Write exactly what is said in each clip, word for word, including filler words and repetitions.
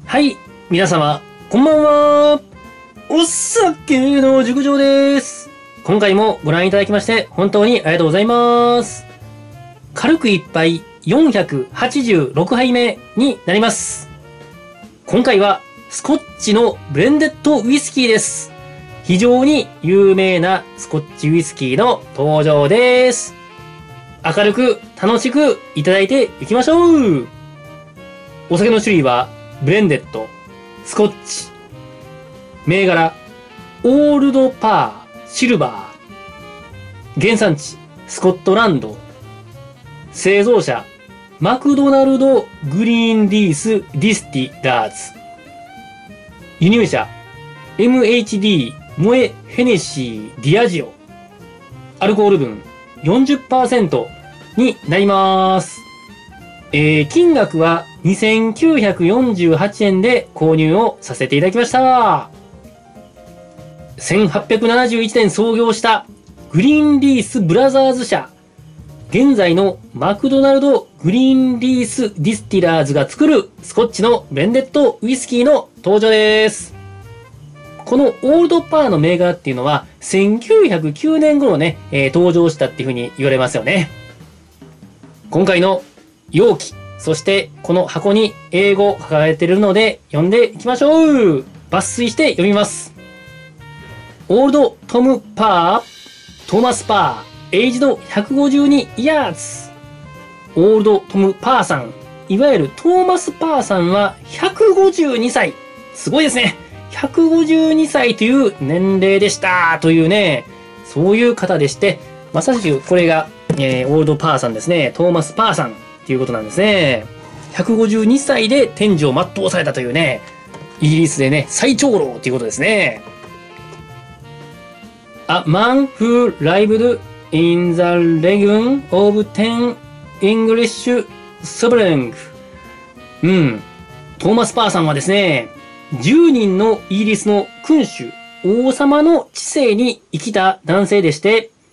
はい、皆様、こんばんは。お酒の熟女です。今回もご覧いただきまして本当にありがとうございます。軽く一杯よんひゃくはちじゅうろくはいめになります。今回はスコッチのブレンデッドウイスキーです。非常に有名なスコッチウイスキーの登場です。明るく楽しくいただいていきましょう。お酒の種類はブレンデッド、スコッチ、銘柄、オールドパー、シルバー、原産地、スコットランド、製造者、マクドナルド・グリーンリース・ディスティラーズ、輸入者、エムエイチディー、モエ・ヘネシー・ディアジオ、アルコール分 よんじゅっパーセント になります。えー、金額はにせんきゅうひゃくよんじゅうはちえんで購入をさせていただきました。せんはっぴゃくななじゅういちねん創業したグリーンリースブラザーズ社。現在のマクドナルドグリーンリースディスティラーズが作るスコッチのブレンデッドウイスキーの登場です。このオールドパーの銘柄っていうのはせんきゅうひゃくきゅうねん頃ね、えー、登場したっていう風に言われますよね。今回の容器、そしてこの箱に英語書かれているので読んでいきましょう。抜粋して読みます。オールドトム・パー、トーマス・パー、エイジドひゃくごじゅうにイヤーズ。オールドトム・パーさん、いわゆるトーマス・パーさんはひゃくごじゅうにさい。すごいですね。ひゃくごじゅうにさいという年齢でしたというね、そういう方でして、まさしくこれが、えー、オールドパーさんですね。トーマス・パーさんっていうことなんですね。ひゃくごじゅうにさいで天寿を全うされたというね、イギリスでね、最長老ということですね。A man who lived in the legion of ten English sovereigns。うん。トーマス・パーさんはですね、じゅうにんのイギリスの君主、王様の治世に生きた男性でして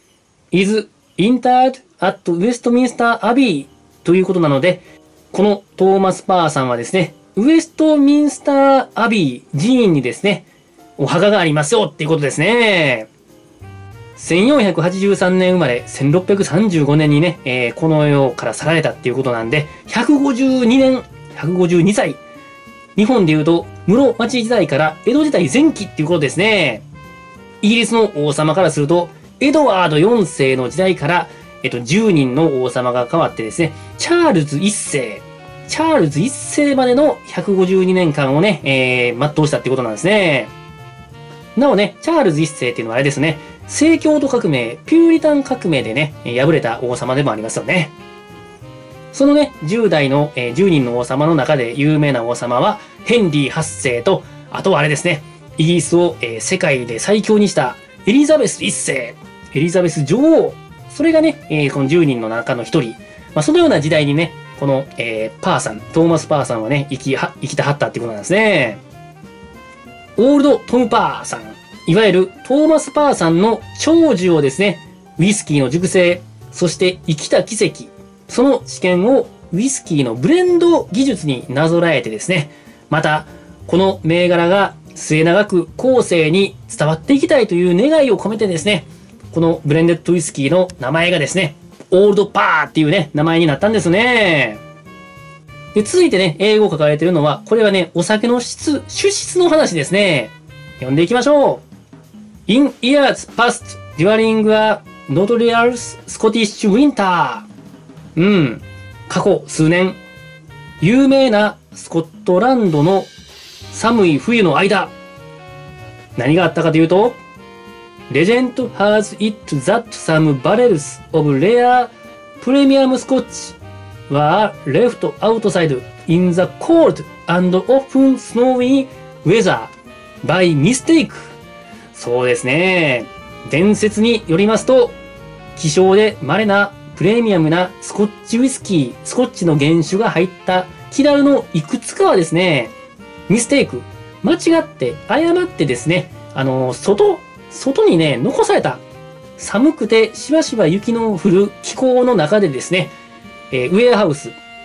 、is interred at Westminster Abbey ということなので、このトーマス・パーさんはですね、ウェストミンスター・アビー寺院にですね、お墓がありますよっていうことですね。せんよんひゃくはちじゅうさんねん生まれ、せんろっぴゃくさんじゅうごねんにね、えー、この世から去られたっていうことなんで、ひゃくごじゅうにねん、ひゃくごじゅうにさい。日本で言うと、室町時代から江戸時代前期っていうことですね。イギリスの王様からすると、エドワードよんせいの時代から、えっと、じゅうにんの王様が変わってですね、チャールズいっせい、チャールズいっせいまでのひゃくごじゅうにねんかんをね、えー、全うしたってことなんですね。なおね、チャールズいっせいっていうのはあれですね、正教徒革命、ピューリタン革命でね、敗れた王様でもありますよね。そのね、じゅうだいの、えー、じゅうにんの王様の中で有名な王様は、ヘンリーはっせいと、あとはあれですね、イギリスを、えー、世界で最強にしたエリザベスいっせい、エリザベス女王、それがね、えー、このじゅうにんの中のひとり、まあ、そのような時代にね、この、えー、パーさん、トーマス・パーさんはね、生きは、生きたはったっていうことなんですね。オールド・トム・パーさん、いわゆるトーマス・パーさんの長寿をですね、ウイスキーの熟成、そして生きた奇跡、その知見をウイスキーのブレンド技術になぞらえてですね、また、この銘柄が末永く後世に伝わっていきたいという願いを込めてですね、このブレンデッドウイスキーの名前がですね、オールドパーっていうね、名前になったんですね。で、続いてね、英語書かれているのは、これはね、お酒の質、酒質の話ですね。読んでいきましょう。In years past, during a notorious Scottish winter。うん。過去数年、有名なスコットランドの寒い冬の間、何があったかというと、Legend has it that some barrels of rare premium scotch were left outside in the cold and often snowy weather by mistake。そうですね。伝説によりますと、希少で稀なプレミアムなスコッチウイスキー、スコッチの原酒が入ったキラルのいくつかはですね、ミステイク、間違って、誤ってですね、あの、外、外にね、残された、寒くてしばしば雪の降る気候の中でですね、えー、ウェアハウス、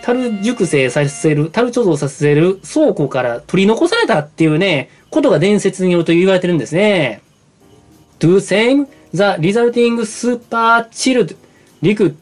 樽熟成させる、樽貯蔵させる倉庫から取り残されたっていうね、ことが伝説によると言われてるんですね。To same the resulting super chilled liquid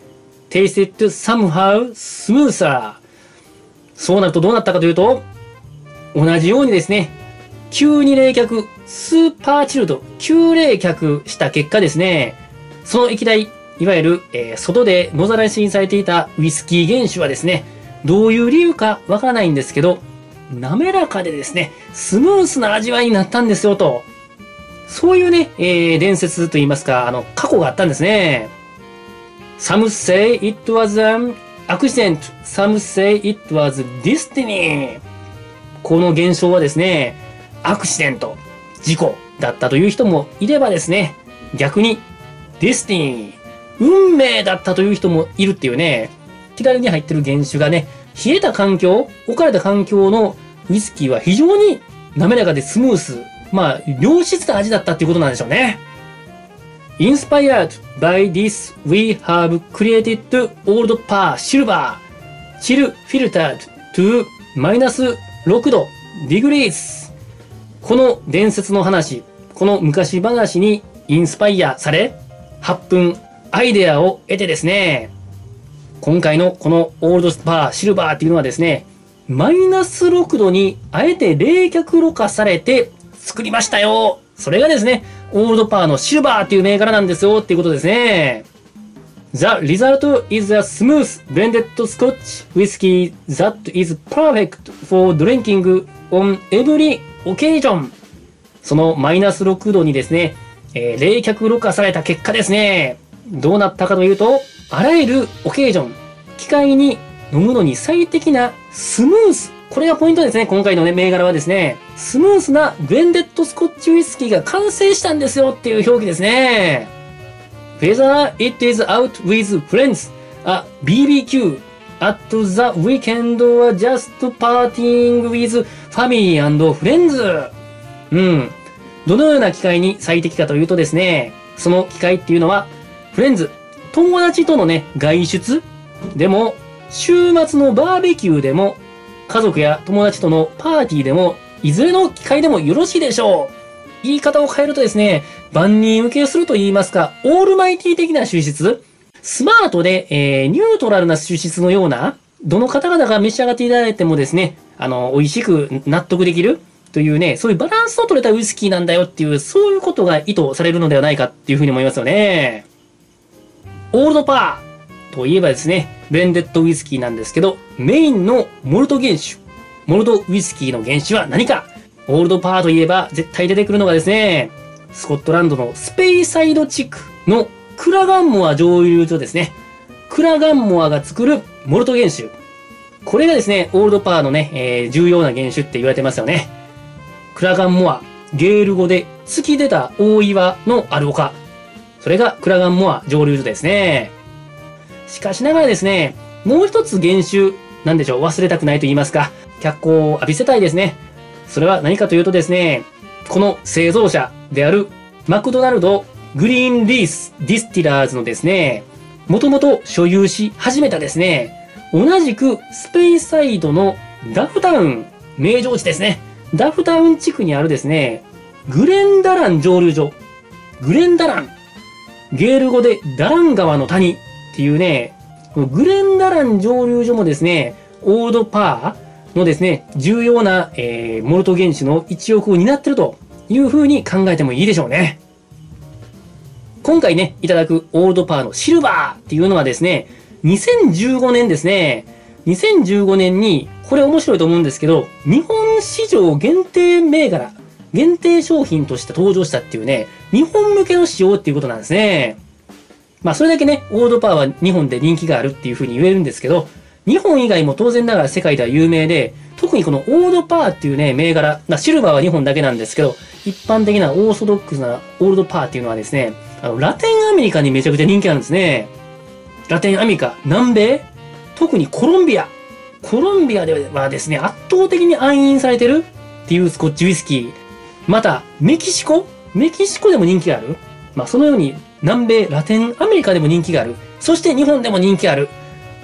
tasted somehow smoother. そうなるとどうなったかというと、同じようにですね、急に冷却、スーパーチルド、急冷却した結果ですね、その液体、いわゆる、えー、外で野ざらしにされていたウイスキー原酒はですね、どういう理由かわからないんですけど、滑らかでですね、スムースな味わいになったんですよと。そういうね、えー、伝説といいますか、あの、過去があったんですね。Some say it was an accident. Some say it was destiny. この現象はですね、アクシデント、事故だったという人もいればですね、逆に、デスティニー、運命だったという人もいるっていうね、左に入ってる原酒がね、冷えた環境、置かれた環境のウイスキーは非常に滑らかでスムース、まあ、良質な味だったっていうことなんでしょうね。Inspired by this, we have created old par silver, chill filtered to マイナスろくど degrees。この伝説の話、この昔話にインスパイアされ、発奮、アイデアを得てですね、今回のこのオールドスパー、シルバーっていうのはですね、マイナスろくどにあえて冷却ろ過されて作りましたよ。それがですね、オールドパーのシルバーっていう銘柄なんですよっていうことですね。The result is a smooth blended Scotch whiskey that is perfect for drinking on every occasion。そのマイナスろくどにですね、えー、冷却ろ過された結果ですね、どうなったかというと、あらゆるオケージョン、機械に飲むのに最適なスムース。これがポイントですね。今回のね、銘柄はですね、スムースなブレンデッドスコッチウイスキーが完成したんですよっていう表記ですね。Whether it is out with friends, a ビービーキュー, at the weekend or just partying with family and friends。うん。どのような機会に最適かというとですね、その機会っていうのは、フレンズ、友達とのね、外出でも、週末のバーベキューでも、家族や友達とのパーティーでも、いずれの機会でもよろしいでしょう。言い方を変えるとですね、万人受けすると言いますか、オールマイティ的な抽出、スマートで、えー、ニュートラルな抽出のような、どの方々が召し上がっていただいてもですね、あの、美味しく納得できるというね、そういうバランスの取れたウイスキーなんだよっていう、そういうことが意図されるのではないかっていうふうに思いますよね。オールドパーといえばですね、ブレンデッドウイスキーなんですけど、メインのモルト原酒、モルトウイスキーの原酒は何か？オールドパーといえば絶対出てくるのがですね、スコットランドのスペイサイド地区のクラガンモア蒸留所ですね。クラガンモアが作るモルト原酒。これがですね、オールドパーのね、えー、重要な原酒って言われてますよね。クラガンモア、ゲール語で突き出た大岩のある丘。それがクラガンモア蒸留所ですね。しかしながらですね、もう一つ原酒、なんでしょう、忘れたくないと言いますか、脚光を浴びせたいですね。それは何かというとですね、この製造者であるマクドナルドグリーンリースディスティラーズのですね、もともと所有し始めたですね、同じくスペイサイドのダフタウン、名城地ですね。ダフタウン地区にあるですね、グレンダラン蒸留所。グレンダラン。ゲール語でダラン川の谷っていうね、グレンダラン蒸留所もですね、オールドパーのですね、重要な、えー、モルト原酒の一翼を担っているという風に考えてもいいでしょうね。今回ね、いただくオールドパーのシルバーっていうのはですね、にせんじゅうごねんですね。にせんじゅうごねんに、これ面白いと思うんですけど、日本市場限定銘柄、限定商品として登場したっていうね、日本向けの仕様っていうことなんですね。まあそれだけね、オールドパーは日本で人気があるっていう風に言えるんですけど、日本以外も当然ながら世界では有名で、特にこのオールドパーっていうね、銘柄、シルバーは日本だけなんですけど、一般的なオーソドックスなオールドパーっていうのはですね、あの、ラテンアメリカにめちゃくちゃ人気あるんですね。ラテンアメリカ、南米、特にコロンビア。コロンビアではですね、圧倒的に愛飲されてるっていうスコッチウイスキー。また、メキシコメキシコでも人気がある。まあ、そのように南米、ラテンアメリカでも人気がある。そして日本でも人気ある。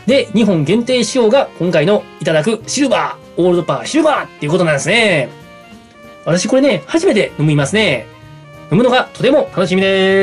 で、日本限定仕様が今回のいただくシルバー、オールドパワーシルバーっていうことなんですね。私これね、初めて飲みますね。飲むのがとても楽しみです。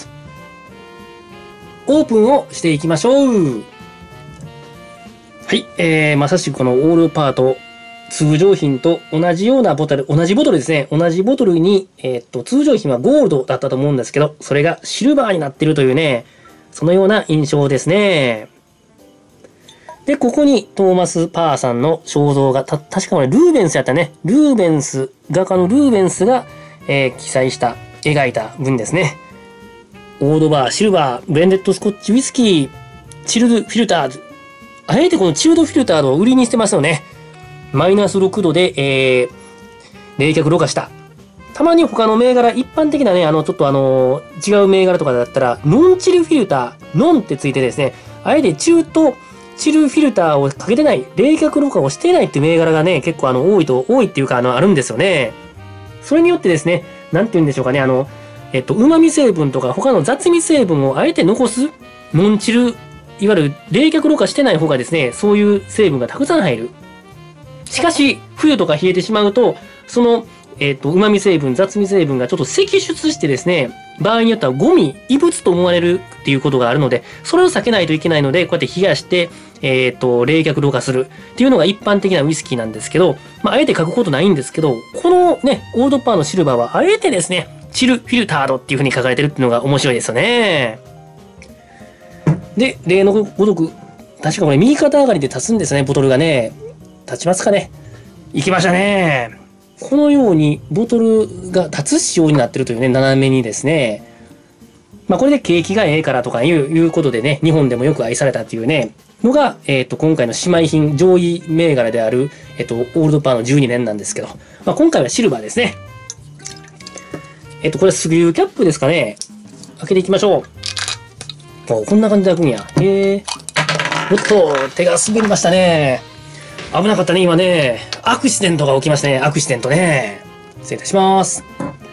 オープンをしていきましょう。はい、えー、まさしくこのオールドパワーと通常品と同じようなボトル、同じボトルですね。同じボトルに、えー、っと、通常品はゴールドだったと思うんですけど、それがシルバーになってるというね、そのような印象ですね。で、ここにトーマス・パーさんの肖像が、た、確かこれルーベンスやったね。ルーベンス、画家のルーベンスが、えー、記載した、描いた文ですね。オードバー、シルバー、ブレンデッドスコッチウイスキー、チルドフィルターズ。あえてこのチルドフィルターズを売りにしてますよね。マイナスろくどで、えー、冷却ろ過した。たまに他の銘柄、一般的なね、あの、ちょっとあの、違う銘柄とかだったら、ノンチルフィルター、ノンってついてですね、あえて中とチルフィルターをかけてない、冷却ろ過をしていないっていう銘柄がね、結構あの、多いと、多いっていうか、あの、あるんですよね。それによってですね、なんて言うんでしょうかね、あの、えっと、旨味成分とか他の雑味成分をあえて残す、ノンチル、いわゆる冷却ろ過してない方がですね、そういう成分がたくさん入る。しかし、冬とか冷えてしまうと、その、えっと、旨味成分、雑味成分がちょっと析出してですね、場合によってはゴミ、異物と思われるっていうことがあるので、それを避けないといけないので、こうやって冷やして、えっと、冷却ろ過するっていうのが一般的なウイスキーなんですけど、まあ、あえて書くことないんですけど、このね、オールドパーのシルバーは、あえてですね、チルフィルタードっていう風に書かれてるっていうのが面白いですよね。で、例のごとく、確かこれ右肩上がりで立つんですね、ボトルがね。立ちますかね。いきましたね。このようにボトルが立つ仕様になってるというね、斜めにですね。まあこれで景気がええからとかいういうことでね、日本でもよく愛されたっていうね、のが、えっと、今回の姉妹品、上位銘柄である、えっと、オールドパーのじゅうにねんなんですけど、まあ今回はシルバーですね。えっと、これスグリューキャップですかね。開けていきましょう。お、こんな感じで開くんや。へえ。おっと、手が滑りましたね。危なかったね、今ね。アクシデントが起きましたね。アクシデントね。失礼いたします。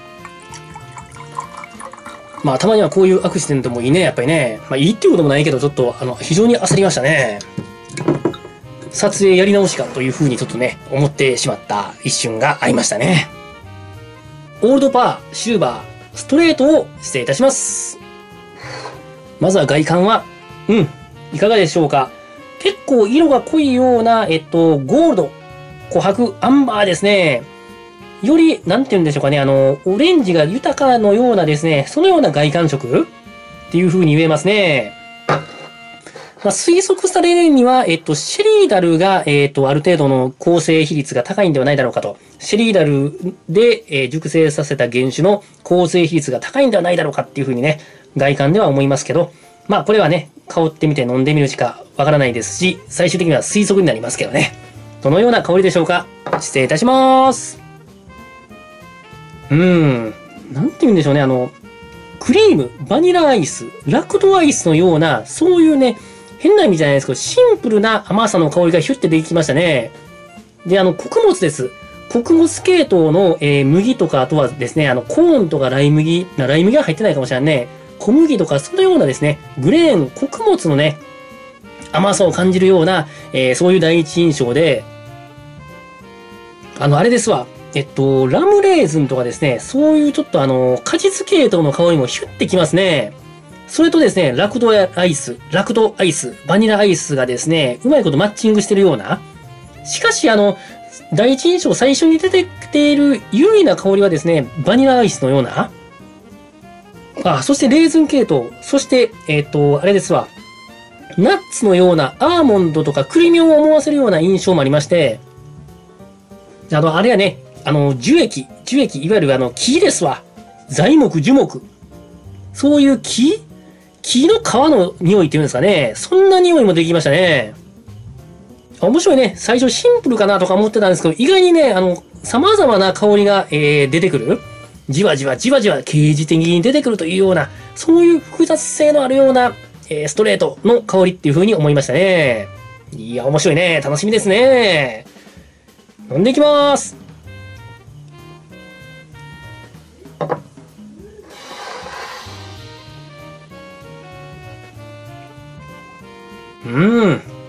まあ、たまにはこういうアクシデントもいいね、やっぱりね。まあ、いいっていうこともないけど、ちょっと、あの、非常に焦りましたね。撮影やり直しかというふうにちょっとね、思ってしまった一瞬がありましたね。オールドパー、シルバー、ストレートを失礼いたします。まずは外観は、うん、いかがでしょうか。結構色が濃いような、えっと、ゴールド、琥珀、アンバーですね。より、なんて言うんでしょうかね、あの、オレンジが豊かのようなですね、そのような外観色っていう風に言えますね。まあ、推測されるには、えっと、シェリーダルが、えっと、ある程度の構成比率が高いんではないだろうかと。シェリーダルで、えー、熟成させた原酒の構成比率が高いんではないだろうかっていう風にね、外観では思いますけど、まあ、これはね、香ってみて飲んでみるしかわからないですし、最終的には推測になりますけどね。どのような香りでしょうか。失礼いたします。うーん。なんて言うんでしょうね。あの、クリーム、バニラアイス、ラクトアイスのような、そういうね、変な意味じゃないですけど、シンプルな甘さの香りがヒュッてできましたね。で、あの、穀物です。穀物系統の、えー、麦とか、あとはですね、あの、コーンとかライ麦、ライ麦は入ってないかもしれないね。小麦とか、そのようなですね、グレーン、穀物のね、甘さを感じるような、えー、そういう第一印象で、あの、あれですわ。えっと、ラムレーズンとかですね、そういうちょっとあの、果実系統の香りもヒュッてきますね。それとですね、ラクトアイス、ラクトアイス、バニラアイスがですね、うまいことマッチングしてるような。しかしあの、第一印象最初に出てきている優位な香りはですね、バニラアイスのような。あ、そしてレーズン系統。そして、えっと、あれですわ。ナッツのようなアーモンドとかクリミを思わせるような印象もありまして、あの、あれやね、あの、樹液、樹液、いわゆるあの、木ですわ。材木、樹木。そういう木木の皮の匂いっていうんですかね。そんな匂いもできましたね。面白いね。最初シンプルかなとか思ってたんですけど、意外にね、あの、様々な香りが、えー、出てくる。じわじわじわじわ刑事的に出てくるというような、そういう複雑性のあるような、えー、ストレートの香りっていう風に思いましたね。いや、面白いね。楽しみですね。飲んでいきます。うん。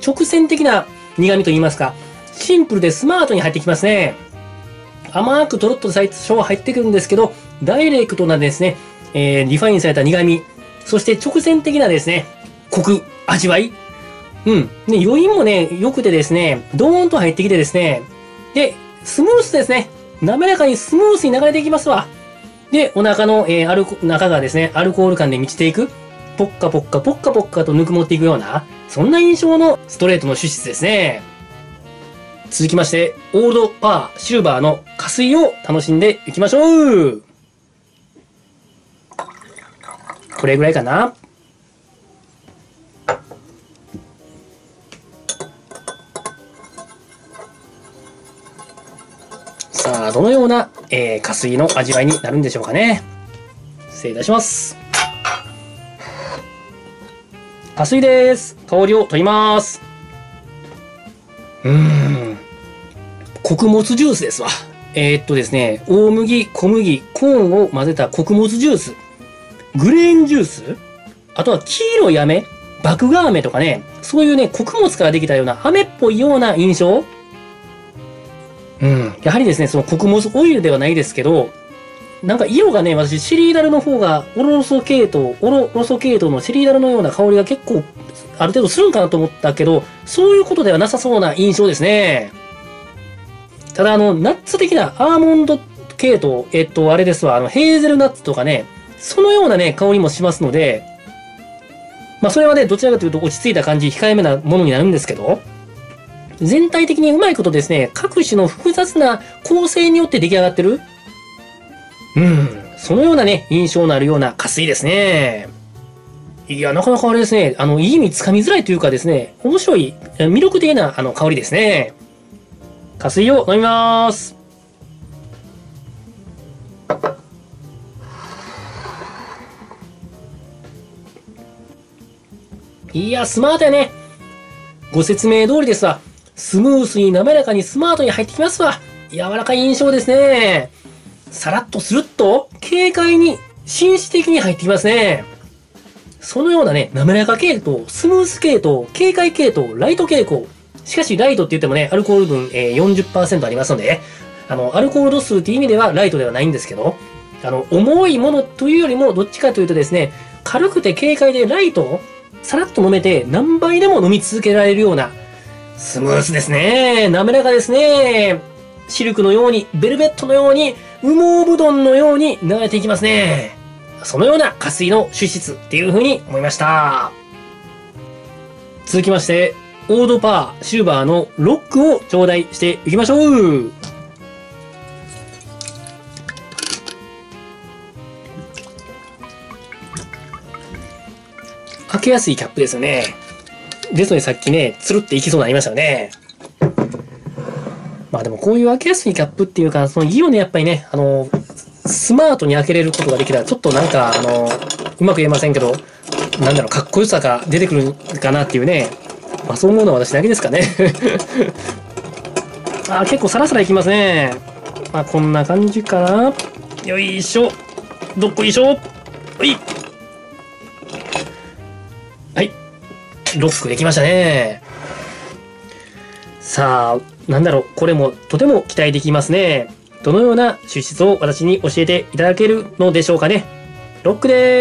直線的な苦味と言いますか、シンプルでスマートに入ってきますね。甘くとろっと最初は入ってくるんですけど、ダイレクトなですね、えー、リファインされた苦味、そして直線的なですね、コク、味わい。うん。で、余韻もね、良くてですね、ドーンと入ってきてですね、で、スムースですね。滑らかにスムースに流れていきますわ。で、お腹の、えー、アルコ、中がですね、アルコール感で満ちていく。ポッカポッカ、ポッカポッカとぬくもっていくような、そんな印象のストレートの主質ですね。続きまして、オールドパー、シルバーの加水を楽しんでいきましょう。これぐらいかな。さあ、どのような、えー、加水の味わいになるんでしょうかね。失礼いたします。加水です。香りを取ります。うーん。穀物ジュースですわ。えー、っとですね、大麦、小麦、コーンを混ぜた穀物ジュース。グレーンジュース、あとは黄色い飴、麦芽飴とかね、そういうね、穀物からできたような飴っぽいような印象。うん。やはりですね、その穀物オイルではないですけど、なんか色がね、私、シリーダルの方が、オロロソ系統、オロロソ系統のシリーダルのような香りが結構、ある程度するんかなと思ったけど、そういうことではなさそうな印象ですね。ただ、あの、ナッツ的なアーモンド系統、えっと、あれですわ、あの、ヘーゼルナッツとかね、そのようなね、香りもしますので、まあ、それはね、どちらかというと落ち着いた感じ、控えめなものになるんですけど、全体的にうまいことですね、各種の複雑な構成によって出来上がってる。うん、そのようなね、印象のあるような加水ですね。いや、なかなかあれですね、あの、いい意味つかみづらいというかですね、面白い、魅力的なあの香りですね。加水を飲みます。いや、スマートやね。ご説明通りですわ。スムースに滑らかにスマートに入ってきますわ。柔らかい印象ですね。さらっとスルッと、軽快に、紳士的に入ってきますね。そのようなね、滑らか系統、スムース系統、軽快系統、ライト傾向。しかし、ライトって言ってもね、アルコール分、えー、よんじゅっパーセント ありますので、あの、アルコール度数っていう意味ではライトではないんですけど、あの、重いものというよりも、どっちかというとですね、軽くて軽快でライト、さらっと飲めて何倍でも飲み続けられるような、スムースですね。滑らかですね。シルクのように、ベルベットのように、羽毛布団のように流れていきますね。そのような加水の主質っていう風に思いました。続きまして、オールドパー、シルバーのロックを頂戴していきましょう。開けやすいキャップですよね。ですのでさっきね、つるっていきそうになりましたよね。まあでもこういう開けやすいキャップっていうか、そのいいよね、やっぱりね、あの、スマートに開けれることができたら、ちょっとなんか、あの、うまく言えませんけど、なんだろう、かっこよさが出てくるかなっていうね。まあそう思うのは私だけですかね。あ、結構サラサラいきますね。まあこんな感じかな。よいしょ。どっこいしょ。はい。はい。ロックできましたね。さあ、なんだろう、これもとても期待できますね。どのような主質を私に教えていただけるのでしょうかね。ロックです。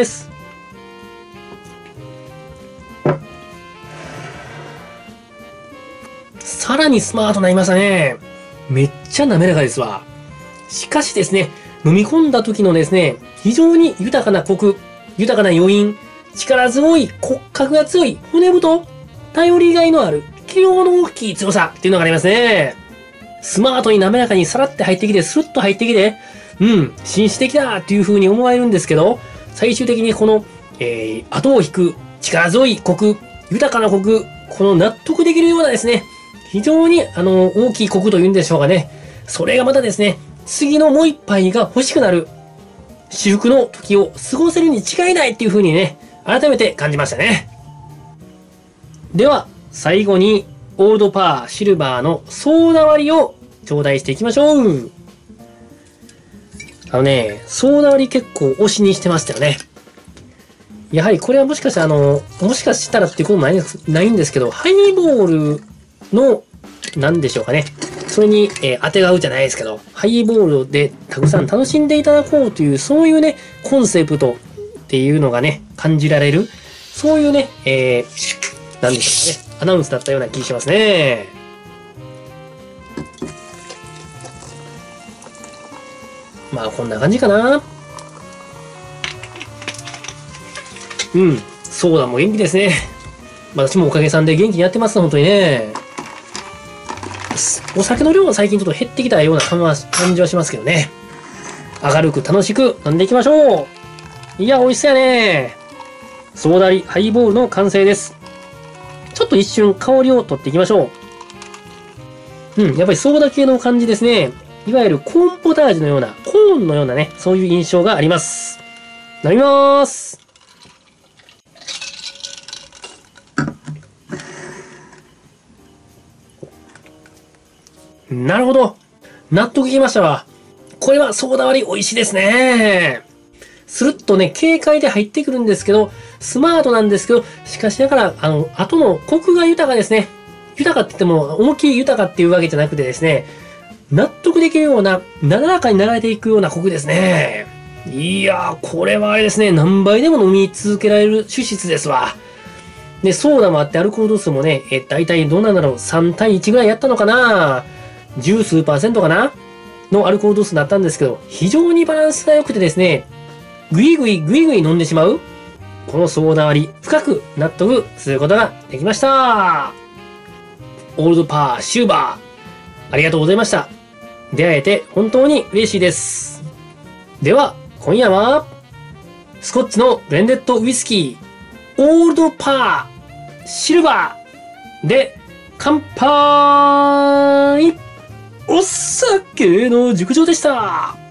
さらにスマートになりましたね。めっちゃ滑らかですわ。しかしですね、飲み込んだ時のですね、非常に豊かなコク、豊かな余韻、力強い骨格が強い骨太、頼りがいのある気量の大きい強さっていうのがありますね。スマートに滑らかにさらって入ってきて、スルッと入ってきて、うん、紳士的だっていう風に思われるんですけど、最終的にこの、えー、後を引く力強いコク、豊かなコク、この納得できるようなですね、非常にあの大きいコクというんでしょうかね。それがまたですね、次のもう一杯が欲しくなる、至福の時を過ごせるに違いないっていう風にね、改めて感じましたね。では、最後に、オールドパーシルバーのソーダ割りを頂戴していきましょう。あのね、ソーダ割り結構推しにしてましたよね。 やはりこれはもしかしたら、あの、もしかしたらっていうこともないんですないんですけど、ハイボールの、なんでしょうかね。それに、えー当てがうじゃないですけど、ハイボールでたくさん楽しんでいただこうという、そういうね、コンセプトっていうのがね、感じられる、そういうね、えー、なんでしょうかね、アナウンスだったような気がしますね。まあ、こんな感じかな。うん。ソーダも元気ですね。私もおかげさんで元気にやってます、本当にね。お酒の量は最近ちょっと減ってきたような感じはしますけどね。明るく楽しく飲んでいきましょう。いや、美味しそうやね。ソーダ割りハイボールの完成です。ちょっと一瞬香りを取っていきましょう。うん、やっぱりソーダ系の感じですね。いわゆるコーンポタージュのような、コーンのようなね、そういう印象があります。飲みまーす。なるほど。納得いきましたわ。これはソーダ割り美味しいですね。スルッとね、軽快で入ってくるんですけど、スマートなんですけど、しかしながら、あの、後のコクが豊かですね。豊かって言っても、思いっきり豊かっていうわけじゃなくてですね、納得できるような、なだらかに流れていくようなコクですね。いやー、これはあれですね、何倍でも飲み続けられる脂質ですわ。で、ソーダもあってアルコール度数もね、え、だいたいどうなんだろう、さん対いちぐらいやったのかな、十数パーセントかなのアルコール度数になったんですけど、非常にバランスが良くてですね、ぐいぐいぐいぐい飲んでしまう、このソーダ割り、深く納得することができました。オールドパーシューバー、ありがとうございました。出会えて本当に嬉しいです。では、今夜は、スコッチのブレンデッドウイスキー、オールドパーシルバーで乾杯。お酒の熟女でした。